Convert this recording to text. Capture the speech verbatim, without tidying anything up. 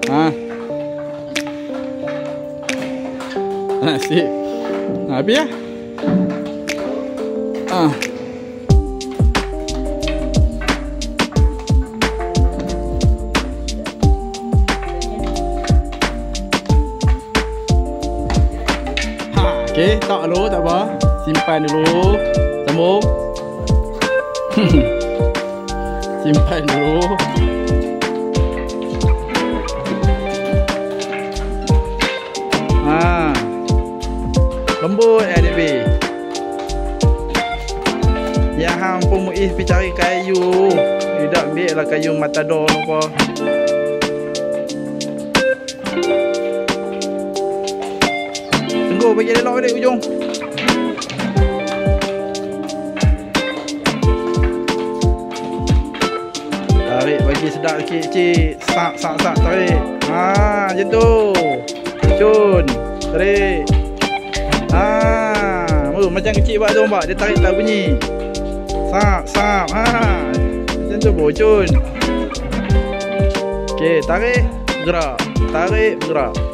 Ha. Asik. Habis ya. Ah. Okey, tak dulu, tak apa. Simpan dulu. Sambung. Simpan dulu. Ha. Lembut adik B. Yang hang pun Muiz pergi cari kayu. Tidak ambil lah kayu matador apa. Tunggu bagi elok balik ujung. Tarik bagi sedap sikit cik. Sak sak sak tarik. Ha, macam tu. Cun. Tarik. Ha, oh, macam kecil buat tu nampak. Dia tarik tak bunyi. Sap sap. Ha. Macam tu bocun. Okey, tarik, gerak. Tarik, gerak.